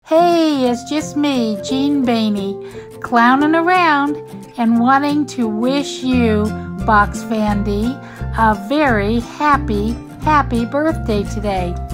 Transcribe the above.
Hey, it's just me, Jean Baney, clowning around and wanting to wish you, Box Vandy, a very happy birthday today.